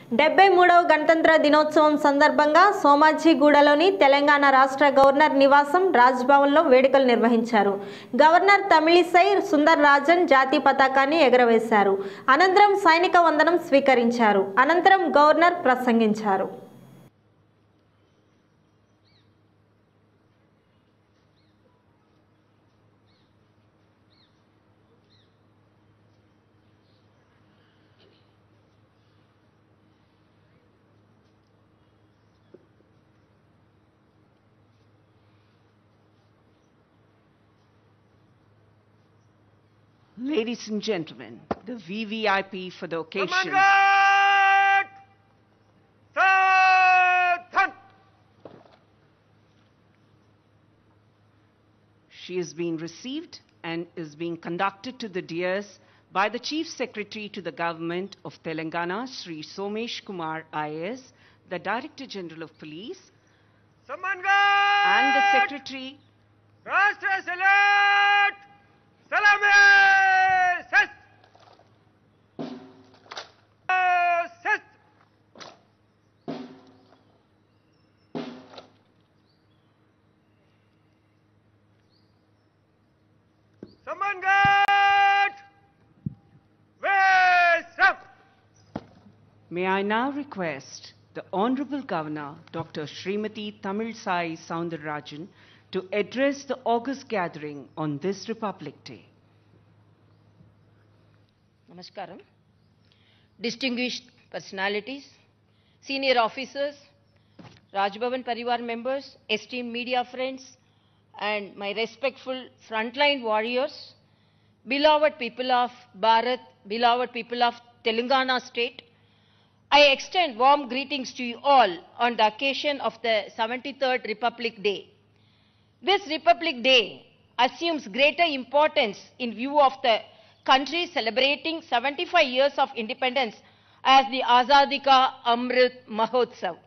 73వ గణతంత్ర దినోత్సవం సందర్భంగా సోమాజిగూడలోని తెలంగాణ రాష్ట్ర గవర్నర్ నివాసం రాజ్భవన్లో వేడుకలు నిర్వహించారు. గవర్నర్ తమిళిసై సుందర్ రాజన్ జాతీయ పతాకాన్ని ఎగురవేశారు. అనంతరం సైనిక వందనం స్వీకరించారు. అనంతరం గవర్నర్ ప్రసంగించారు. Ladies and gentlemen, the VVIP for the occasion. She is being received and is being conducted to the dais by the Chief Secretary to the Government of Telangana, Sri Somesh Kumar IAS, the Director General of Police, and the Secretary. Rashtra Salute! Salame! Set! Set! Samangat! West up! May I now request the Honorable Governor, Dr. Srimati Tamilsai Soundararajan, to address the august gathering on this Republic Day. Namaskaram. Distinguished personalities, senior officers, Rajbhavan Parivar members, esteemed media friends, and my respectful frontline warriors, beloved people of Bharat, beloved people of Telangana state, I extend warm greetings to you all on the occasion of the 73rd Republic Day. This Republic Day assumes greater importance in view of the country celebrating 75 years of independence as the Azadi Ka Amrit Mahotsav.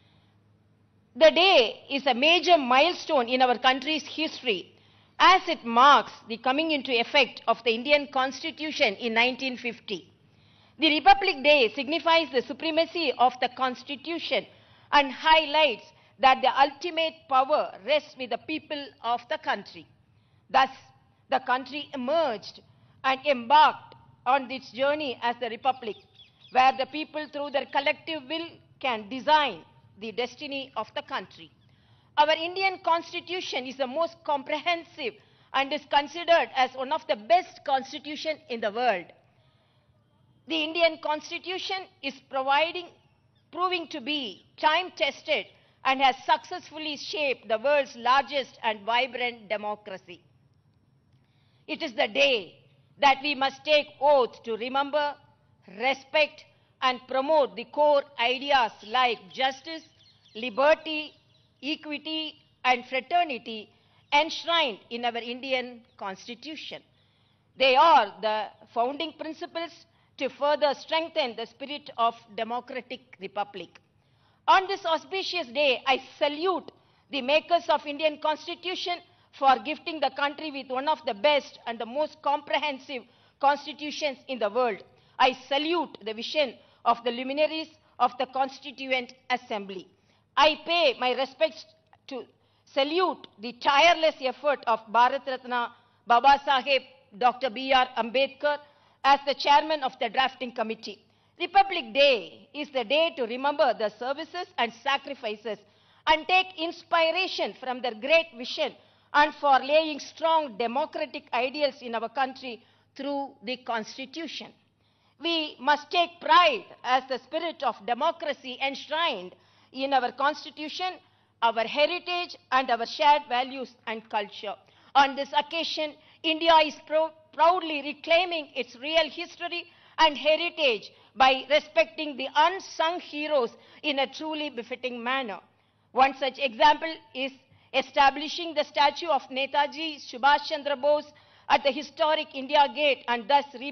The day is a major milestone in our country's history as it marks the coming into effect of the Indian Constitution in 1950. The Republic Day signifies the supremacy of the Constitution and highlights that the ultimate power rests with the people of the country. Thus, the country emerged and embarked on its journey as the Republic, where the people through their collective will can design the destiny of the country. Our Indian Constitution is the most comprehensive and is considered as one of the best constitutions in the world. The Indian Constitution is proving to be time-tested and has successfully shaped the world's largest and vibrant democracy. It is the day that we must take oath to remember, respect, and promote the core ideas like justice, liberty, equity, and fraternity enshrined in our Indian Constitution. They are the founding principles to further strengthen the spirit of democratic republic. On this auspicious day, I salute the makers of Indian Constitution for gifting the country with one of the best and the most comprehensive constitutions in the world. I salute the vision of the luminaries of the Constituent Assembly. I pay my respects to salute the tireless effort of Bharat Ratna Baba Saheb Dr. B.R. Ambedkar as the chairman of the drafting committee. Republic Day is the day to remember the services and sacrifices and take inspiration from their great vision and for laying strong democratic ideals in our country through the Constitution. We must take pride as the spirit of democracy enshrined in our Constitution, our heritage, and our shared values and culture. On this occasion, India is proudly reclaiming its real history and heritage by respecting the unsung heroes in a truly befitting manner. One such example is establishing the statue of Netaji Subhash Chandra Bose at the historic India Gate and thus